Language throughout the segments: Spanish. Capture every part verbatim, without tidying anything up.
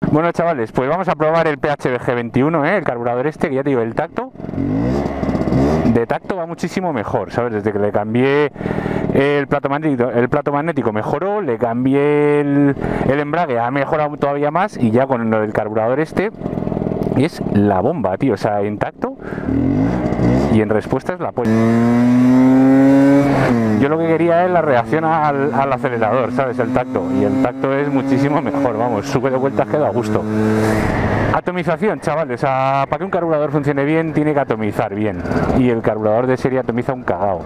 Bueno, chavales, pues vamos a probar el P H V G veintiuno, ¿eh? El carburador este, que ya te digo, el tacto de tacto va muchísimo mejor, ¿sabes? Desde que le cambié el plato magnético, el plato magnético mejoró, le cambié el, el embrague, ha mejorado todavía más, y ya con el carburador este es la bomba, tío. O sea, en tacto y en respuesta es la polla. Yo lo que quería es la reacción al, al acelerador, ¿sabes? El tacto. Y el tacto es muchísimo mejor, vamos, sube de vueltas que da gusto. Atomización, chavales, o sea, para que un carburador funcione bien tiene que atomizar bien. Y el carburador de serie atomiza un cagao.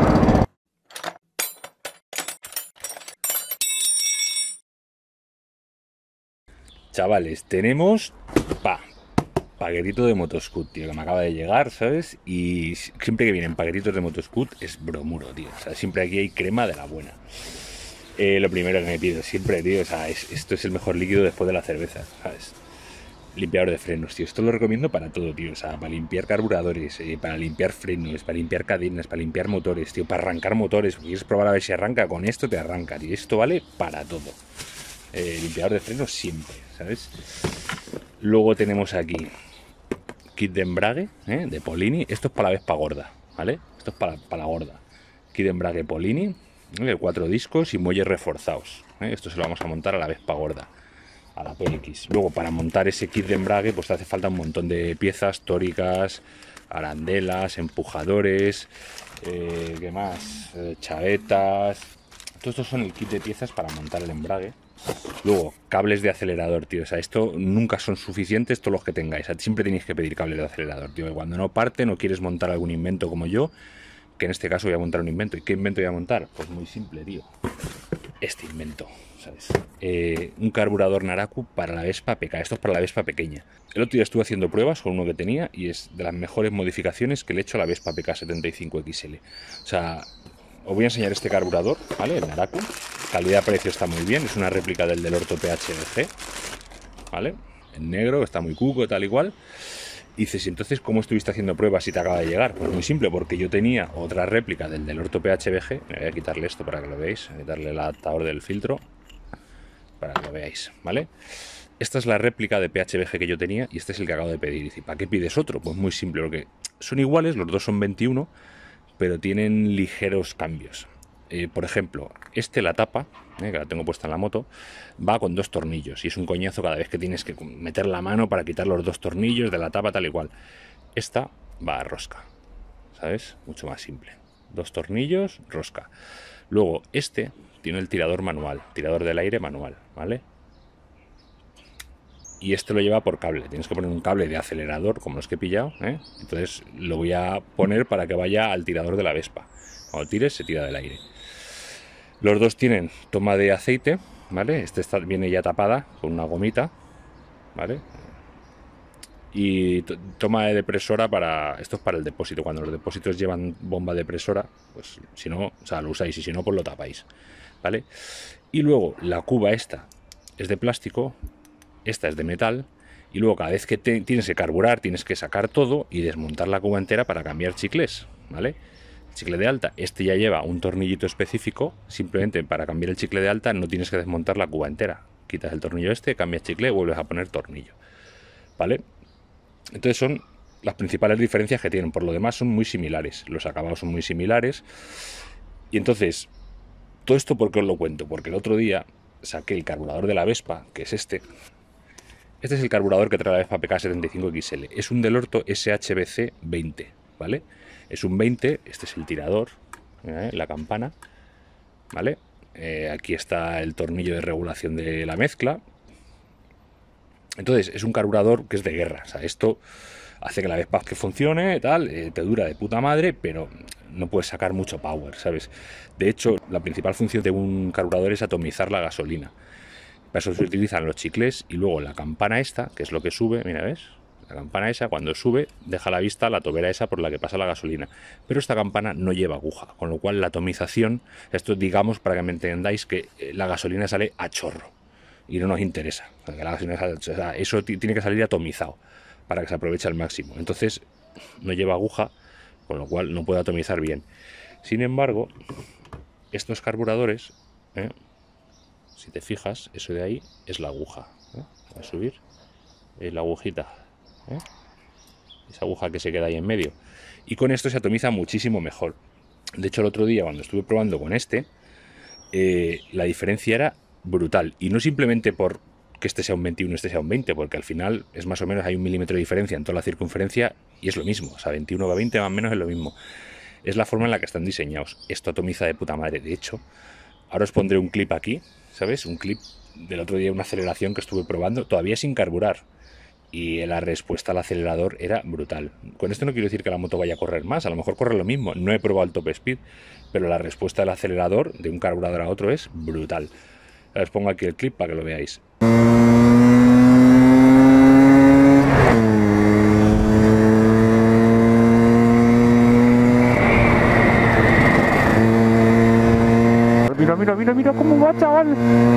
Chavales, tenemos pa, paquetito de Motoscoot, tío, que me acaba de llegar, ¿sabes? Y siempre que vienen paquetitos de Motoscoot es bromuro, tío. O sea, siempre aquí hay crema de la buena. Eh, lo primero que me pido siempre, tío, o sea, es, esto es el mejor líquido después de la cerveza, ¿sabes? Limpiador de frenos, tío. Esto lo recomiendo para todo, tío. O sea, para limpiar carburadores, eh, para limpiar frenos, para limpiar cadenas, para limpiar motores, tío. Para arrancar motores. Quieres probar a ver si arranca, con esto te arranca, tío. Esto vale para todo. Eh, limpiador de frenos siempre, ¿sabes? Luego tenemos aquí kit de embrague, ¿eh? De Polini. Esto es para la Vespa gorda, ¿vale? Esto es para, para la gorda. Kit de embrague Polini, ¿eh? Cuatro discos y muelles reforzados, ¿eh? Esto se lo vamos a montar a la Vespa gorda, a la P X. Luego, para montar ese kit de embrague, pues te hace falta un montón de piezas tóricas, arandelas, empujadores, eh, ¿qué más? Eh, chavetas. Todos estos son el kit de piezas para montar el embrague. Luego, cables de acelerador, tío. O sea, esto nunca son suficientes todos los que tengáis. Siempre tenéis que pedir cables de acelerador, tío. Cuando no parte, no quieres montar algún invento como yo, que en este caso voy a montar un invento. ¿Y qué invento voy a montar? Pues muy simple, tío. Este invento, ¿sabes? Eh, un carburador Naraku para la Vespa P K. Esto es para la Vespa pequeña. El otro día estuve haciendo pruebas con uno que tenía y es de las mejores modificaciones que le he hecho a la Vespa P K setenta y cinco X L. O sea, os voy a enseñar este carburador, ¿vale? El Naraku. Calidad-precio está muy bien. Es una réplica del del Orto P H V G, ¿vale? En negro, está muy cuco, tal igual. Y dices, entonces, ¿cómo estuviste haciendo pruebas si te acaba de llegar? Pues muy simple, porque yo tenía otra réplica del del Orto P H V G. Me voy a quitarle esto para que lo veáis. Voy a quitarle el adaptador del filtro para que lo veáis, ¿vale? Esta es la réplica de P H V G que yo tenía y este es el que acabo de pedir. Y dice, ¿para qué pides otro? Pues muy simple, porque son iguales, los dos son veintiuno, pero tienen ligeros cambios. Eh, por ejemplo, este, la tapa, eh, que la tengo puesta en la moto, va con dos tornillos y es un coñazo cada vez que tienes que meter la mano para quitar los dos tornillos de la tapa, tal y cual. Esta va a rosca, ¿sabes? Mucho más simple. Dos tornillos, rosca. Luego, este tiene el tirador manual, tirador del aire manual, ¿vale? Y este lo lleva por cable. Tienes que poner un cable de acelerador, como los que he pillado, ¿eh? Entonces lo voy a poner para que vaya al tirador de la Vespa. Cuando tires, se tira del aire. Los dos tienen toma de aceite, ¿vale? Este está, viene ya tapada con una gomita, ¿vale? Y toma de depresora para... Esto es para el depósito. Cuando los depósitos llevan bomba depresora, pues si no, o sea, lo usáis, y si no, pues lo tapáis, ¿vale? Y luego la cuba esta es de plástico, esta es de metal, y luego cada vez que te, tienes que carburar, tienes que sacar todo y desmontar la cuba entera para cambiar chicles, ¿vale? Chicle de alta, este ya lleva un tornillito específico, simplemente para cambiar el chicle de alta no tienes que desmontar la cuba entera. Quitas el tornillo este, cambias chicle, vuelves a poner tornillo, ¿vale? Entonces son las principales diferencias que tienen. Por lo demás son muy similares, los acabados son muy similares. Y entonces, todo esto, ¿por qué os lo cuento? Porque el otro día saqué el carburador de la Vespa, que es este. Este es el carburador que trae la Vespa P K setenta y cinco X L. Es un Delorto S H V C veinte, ¿vale? Es un veinte, este es el tirador, ¿eh? La campana, ¿vale? Eh, aquí está el tornillo de regulación de la mezcla. Entonces, es un carburador que es de guerra. O sea, esto hace que la Vespa que funcione, tal, eh, te dura de puta madre, pero no puedes sacar mucho power, ¿sabes? De hecho, la principal función de un carburador es atomizar la gasolina. Para eso se utilizan los chicles y luego la campana esta, que es lo que sube, mira, ¿ves? La campana esa, cuando sube, deja a la vista la tobera esa por la que pasa la gasolina. Pero esta campana no lleva aguja, con lo cual la atomización, esto digamos, para que me entendáis, que la gasolina sale a chorro y no nos interesa. O sea, que la gasolina sale, o sea, eso tiene que salir atomizado para que se aproveche al máximo. Entonces, no lleva aguja, con lo cual no puede atomizar bien. Sin embargo, estos carburadores, ¿eh? Si te fijas, eso de ahí es la aguja, ¿eh? a subir eh, la agujita, ¿eh? Esa aguja que se queda ahí en medio, y con esto se atomiza muchísimo mejor. De hecho, el otro día cuando estuve probando con este, eh, la diferencia era brutal, y no simplemente por que este sea un veintiuno, este sea un veinte, porque al final es más o menos, hay un milímetro de diferencia en toda la circunferencia y es lo mismo, o sea, veintiuno a veinte más o menos es lo mismo. Es la forma en la que están diseñados. Esto atomiza de puta madre. De hecho, ahora os pondré un clip aquí, ¿sabes? Un clip del otro día, una aceleración que estuve probando, todavía sin carburar. Y la respuesta al acelerador era brutal. Con esto no quiero decir que la moto vaya a correr más, a lo mejor corre lo mismo. No he probado el top speed, pero la respuesta del acelerador de un carburador a otro es brutal. Os pongo aquí el clip para que lo veáis. Mira, mira, mira, mira cómo va, chaval.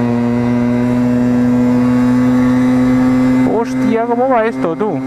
Hostia, cómo va esto, tú.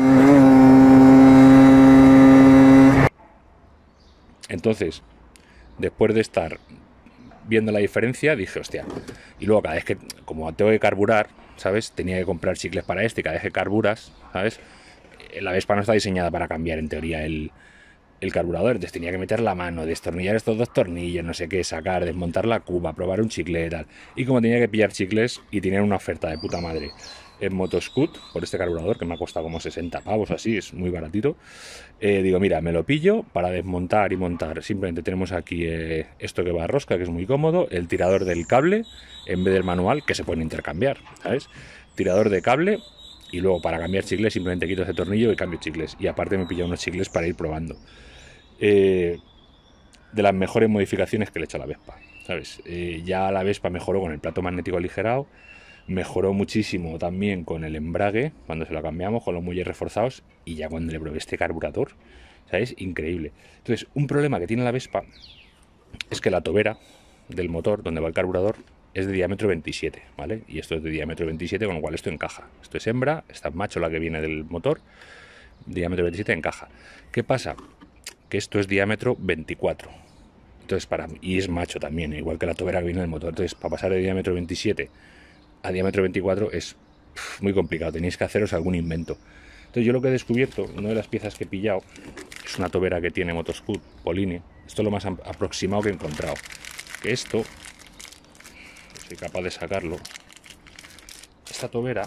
Entonces, después de estar viendo la diferencia, dije, hostia. Y luego cada vez que, como tengo que carburar, ¿sabes? Tenía que comprar chicles para este, y cada vez que carburas, ¿sabes? La Vespa no está diseñada para cambiar, en teoría, el, el carburador. Entonces tenía que meter la mano, destornillar estos dos tornillos, no sé qué, sacar, desmontar la cuba, probar un chicle y tal. Y como tenía que pillar chicles y tenían una oferta de puta madre en Motoscoot por este carburador, que me ha costado como sesenta pavos así, es muy baratito, eh, digo, mira, me lo pillo para desmontar y montar. Simplemente tenemos aquí eh, esto que va a rosca, que es muy cómodo, el tirador del cable en vez del manual, que se pueden intercambiar, ¿sabes? Tirador de cable, y luego para cambiar chicles simplemente quito ese tornillo y cambio chicles. Y aparte me pillo unos chicles para ir probando. Eh, de las mejores modificaciones que le he hecho a la Vespa, ¿sabes? Eh, ya la Vespa mejoró con el plato magnético aligerado, mejoró muchísimo también con el embrague cuando se lo cambiamos, con los muelles reforzados, y ya cuando le probé este carburador, ¿sabes? Increíble. Entonces, un problema que tiene la Vespa es que la tobera del motor, donde va el carburador, es de diámetro veintisiete, ¿vale? Y esto es de diámetro veintisiete, con lo cual esto encaja. Esto es hembra, esta es macho, la que viene del motor, diámetro veintisiete encaja. ¿Qué pasa? Que esto es diámetro veinticuatro. Entonces, para mí, y es macho también, igual que la tobera que viene del motor. Entonces, para pasar de diámetro veintisiete a diámetro veinticuatro es pff, muy complicado. Tenéis que haceros algún invento. Entonces, yo lo que he descubierto, una de las piezas que he pillado, es una tobera que tiene Motoscoot Polini. Esto es lo más aproximado que he encontrado. Que esto, soy capaz de sacarlo. Esta tobera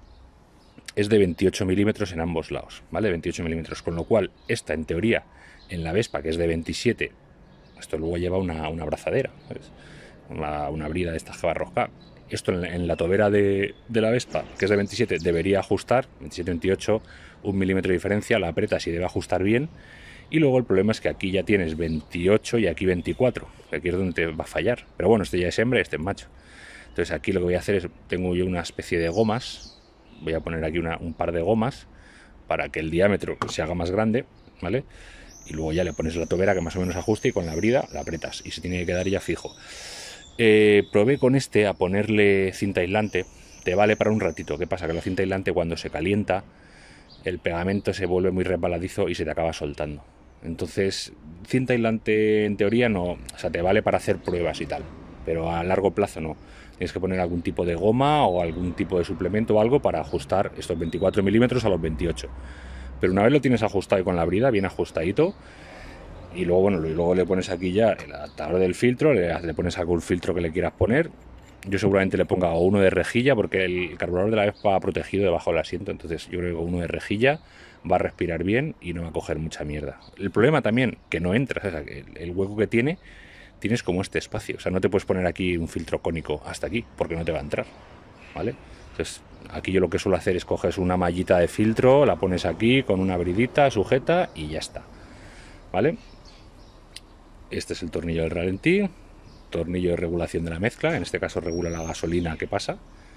es de veintiocho milímetros en ambos lados, ¿vale? veintiocho milímetros, con lo cual esta, en teoría, en la Vespa, que es de veintisiete, esto luego lleva una, una abrazadera, ¿sabes? Una, una brida de estas que va a roscar. Esto en la, en la tobera de, de la Vespa, que es de veintisiete, debería ajustar, veintisiete veintiocho, un milímetro de diferencia, la apretas y debe ajustar bien. Y luego el problema es que aquí ya tienes veintiocho y aquí veinticuatro, que aquí es donde te va a fallar. Pero bueno, este ya es hembra y este es macho. Entonces aquí lo que voy a hacer es, tengo yo una especie de gomas, voy a poner aquí una, un par de gomas para que el diámetro se haga más grande, ¿vale? Y luego ya le pones la tobera que más o menos ajuste y con la brida la apretas y se tiene que quedar ya fijo. Eh, probé con este a ponerle cinta aislante, te vale para un ratito. ¿Qué pasa? Que la cinta aislante, cuando se calienta, el pegamento se vuelve muy resbaladizo y se te acaba soltando. Entonces, cinta aislante en teoría no, o sea, te vale para hacer pruebas y tal, pero a largo plazo no. Tienes que poner algún tipo de goma o algún tipo de suplemento o algo para ajustar estos veinticuatro milímetros a los veintiocho. Pero una vez lo tienes ajustado y con la brida bien ajustadito, y luego, bueno, luego le pones aquí ya el adaptador del filtro, le, le pones algún filtro que le quieras poner. Yo seguramente le ponga uno de rejilla, porque el carburador de la Vespa va protegido debajo del asiento, entonces yo creo que uno de rejilla va a respirar bien y no va a coger mucha mierda. El problema también, que no entra, o sea, que el hueco que tiene, tienes como este espacio, o sea, no te puedes poner aquí un filtro cónico hasta aquí, porque no te va a entrar, ¿vale? Entonces, aquí yo lo que suelo hacer es coges una mallita de filtro, la pones aquí con una bridita sujeta y ya está, ¿vale? Este es el tornillo del ralentí, tornillo de regulación de la mezcla, en este caso regula la gasolina que pasa,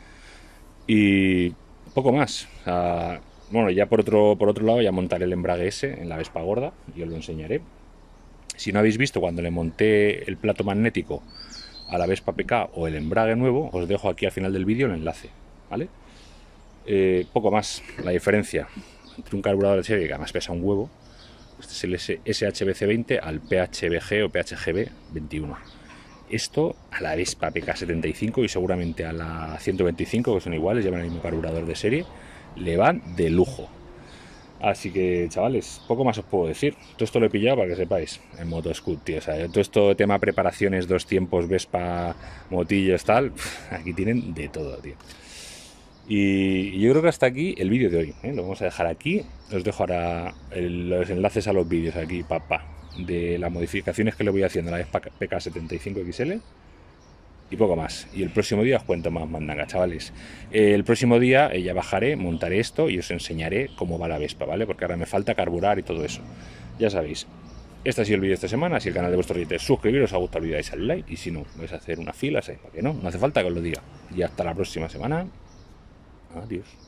y poco más. O sea, bueno, ya por otro, por otro lado ya montaré el embrague ese en la Vespa gorda y os lo enseñaré. Si no habéis visto cuando le monté el plato magnético a la Vespa P K o el embrague nuevo, os dejo aquí al final del vídeo el enlace, ¿vale? Eh, poco más, la diferencia entre un carburador de serie que además pesa un huevo, este es el S H B C veinte al P H B G o P H G B veintiuno. esto a la Vespa P K setenta y cinco y seguramente a la ciento veinticinco, que son iguales, llevan el mismo carburador de serie, le van de lujo. Así que, chavales, poco más os puedo decir. Todo esto lo he pillado para que sepáis, en Motoscoot, tío. O sea, todo esto tema preparaciones, dos tiempos, Vespa, motillos, tal, aquí tienen de todo, tío. Y yo creo que hasta aquí el vídeo de hoy, ¿eh? Lo vamos a dejar aquí. Os dejo ahora el, los enlaces a los vídeos aquí, papá, de las modificaciones que le voy haciendo a la Vespa P K setenta y cinco X L. Y poco más. Y el próximo día os cuento más mandanga, chavales. Eh, el próximo día eh, ya bajaré, montaré esto y os enseñaré cómo va la Vespa, ¿vale? Porque ahora me falta carburar y todo eso. Ya sabéis. Este ha sido el vídeo de esta semana. Si el canal de vuestro oyente, suscribiros, os ha gustado el vídeo, dais al like. Y si no, vais a hacer una fila, ¿sabéis? ¿Para qué no? No hace falta que os lo diga. Y hasta la próxima semana. Adiós.